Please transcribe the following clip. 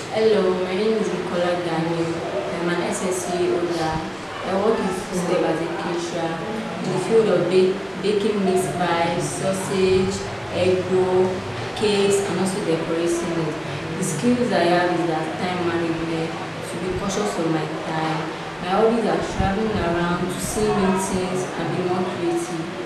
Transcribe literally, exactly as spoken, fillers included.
Hello, my name is Nicola Daniel. I'm an S S C holder. I work in Foodstep as a caterer in the field of bake, baking meat pies, sausage, egg roll, cakes, and also decorating it. The skills I have is that time management, to be cautious of my time. My hobbies are traveling around to see new things and be more creative.